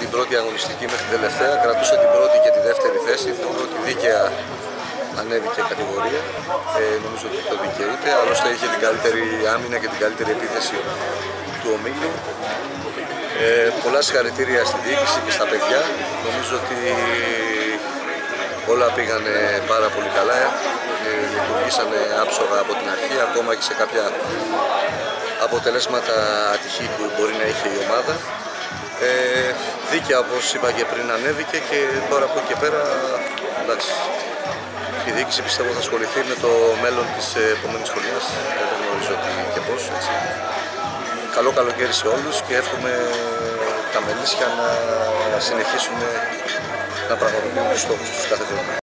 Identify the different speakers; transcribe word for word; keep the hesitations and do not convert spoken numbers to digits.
Speaker 1: την πρώτη αγωνιστική μέχρι την τελευταία, κρατούσε την πρώτη και τη δεύτερη θέση. Θεωρώ ότι δίκαια ανέβηκε κατηγορία. Ε, νομίζω ότι το δικαιούται. Άλλωστε είχε την καλύτερη άμυνα και την καλύτερη επίθεση του ομίλου. Ε, πολλά συγχαρητήρια στη διοίκηση και στα παιδιά. Νομίζω ότι όλα πήγανε πάρα πολύ καλά. Ε, λειτουργήσανε άψογα από την αρχή, ακόμα και σε κάποια αποτελέσματα ατυχή που μπορεί να είχε η ομάδα. Ε, δίκαια, όπως είπα και πριν, ανέβηκε και τώρα από εκεί και πέρα, εντάξει, η διοίκηση πιστεύω θα ασχοληθεί με το μέλλον της επόμενης χρονιάς. Δεν γνωρίζω τι και πώς. Έτσι. Καλό καλοκαίρι σε όλους και εύχομαι τα μελίσια να συνεχίσουν να πραγματοποιούν τους στόχους τους κάθε χρόνο.